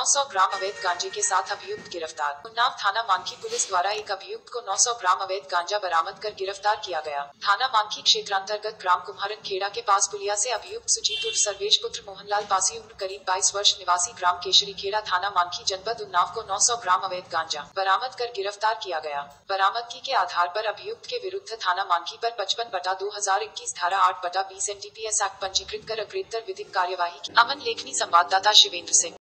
900 ग्राम अवैध गांजे के साथ अभियुक्त गिरफ्तार। उन्नाव थाना मांकी पुलिस द्वारा एक अभियुक्त को 900 ग्राम अवैध गांजा बरामद कर गिरफ्तार किया गया। थाना मांकी क्षेत्रांतर्गत ग्राम कुम्हारन खेड़ा के पास पुलिया से अभियुक्त सुजीत उर्फ सर्वेश पुत्र मोहनलाल पासी उम्र करीब 22 वर्ष निवासी ग्राम केशरी खेड़ा थाना मांकी जनपद उन्नाव को 900 ग्राम अवैध गांजा बरामद कर गिरफ्तार किया गया। बरामदगी के आधार पर अभियुक्त के विरुद्ध थाना मांकी पर 55/2021 धारा 8/20 NDPS एक्ट पंजीकृत कर अग्रेतर विधिक कार्यवाही की। अमन लेखनी संवाददाता शिवेंद्र सिंह।